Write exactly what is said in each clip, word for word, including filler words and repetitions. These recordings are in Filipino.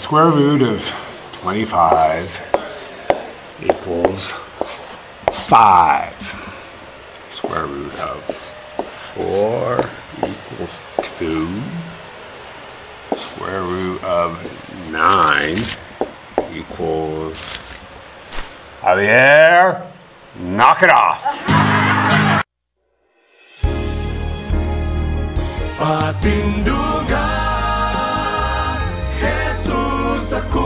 square root of twenty-five equals five. Square root of four equals two. Square root of nine equals... Javier, knock it off. Patindugan, Jesus ako,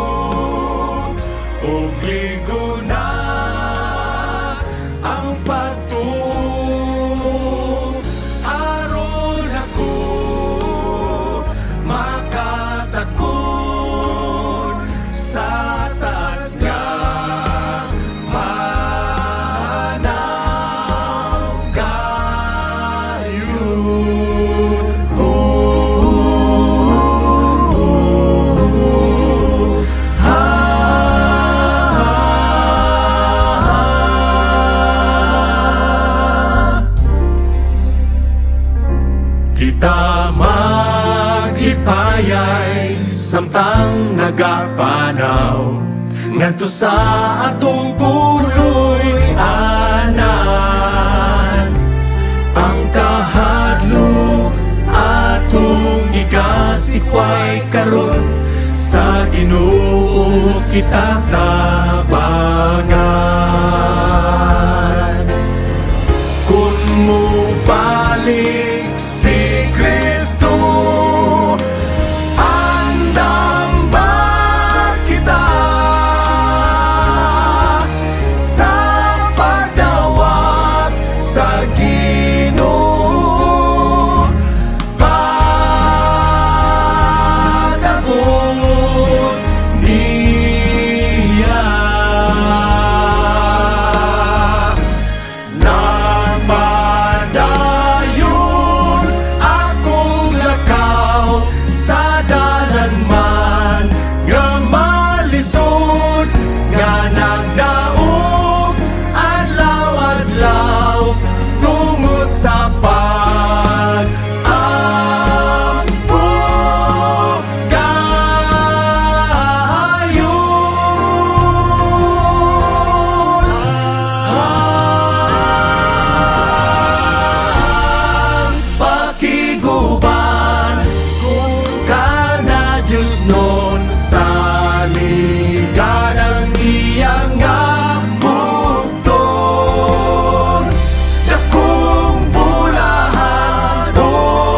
ug ligo na ang pagtuo, aron ako makatakon sa taas nga panaw gayon. Kita maglipayay samtang nagapanaw ngadto sa atong puloy anan. Ang kahadlok atong igasikway karon sa Ginoo kita tabangan. Kun mo balik si Kristo, andam ba kita sa pagdawat sa Ginoo, pagabot niya. Nagpadayon akong lakaw sa dalan man nga malisod, nga nagdaog adlaw-adlaw tungod sa pag-ampo gayon. Ang pakiguban kung ka na Diyos nun sa liganang iyang nga bugtong, dakong bulahan o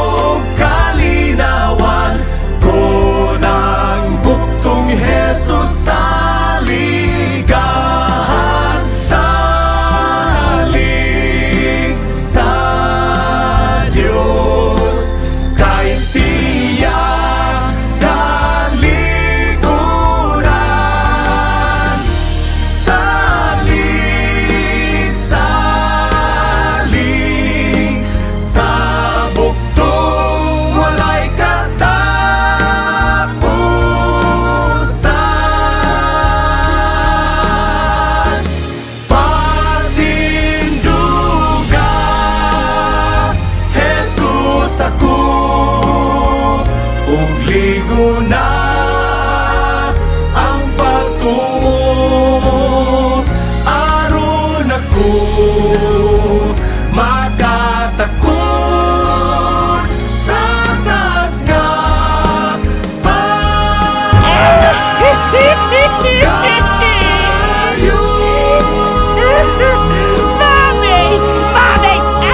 kalinawan kung ang bugtong Jesus sa ligahan sa haling sa Diyos, kay siya kaliguran. Saling-saling sa bugtong walay katapusan. Patindugan, Jesus ako, ug ligo na ang pagtuo, aron ako makatakon sa taas nga panaw gayon. Mommy! Mommy!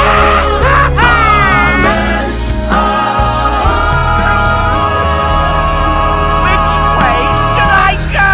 Amen. Which way should I go?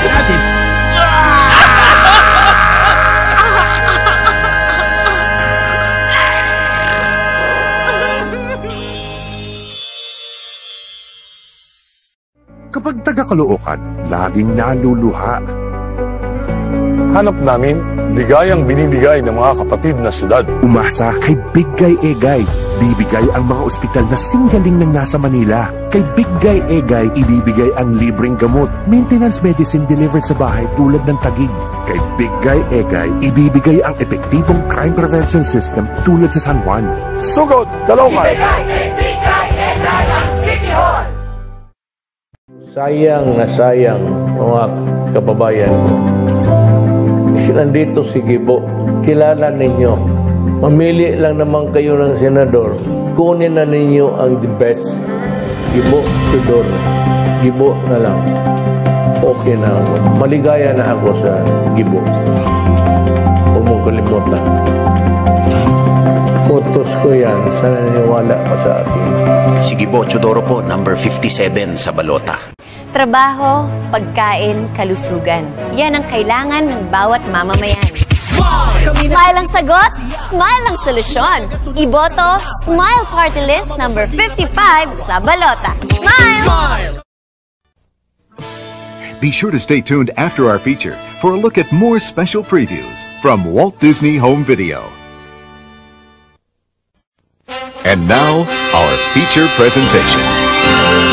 Kapag taga-Caloocan, laging naluluha. Hanap namin ligayang binibigay ng mga kapatid na syudad. Umasa kay Big Guy Egay. Bibigay ang mga ospital na singgaling ng nasa Manila. Kay Big Guy Egay, ibibigay ang libreng gamot, maintenance medicine delivered sa bahay tulad ng Taguig. Kay Big Guy Egay, ibibigay ang epektibong crime prevention system tulad sa San Juan. Sugod, Caloocan! Ibigay kay Big Guy Egay ang City Hall. Sayang na sayang, mga kababayan ko. Nandito si Gibo. Kilala ninyo. Mamili lang naman kayo ng senador. Kunin na ninyo ang the best. Gibo, Tudor. Gibo na lang. Okay na ako. Maligaya na ako sa Gibo. Huwag mong kalimutan. Photos ko yan. Sana naniwala ka sa akin. Si Gibo Chodoro po, number fifty-seven sa balota. Trabaho, pagkain, kalusugan. Yan ang kailangan ng bawat mamamayan. Smile! Smile ang sagot, smile ang solusyon. Iboto, Smile Party List number fifty-five sa balota. Smile! Be sure to stay tuned after our feature for a look at more special previews from Walt Disney Home Video. And now, our feature presentation.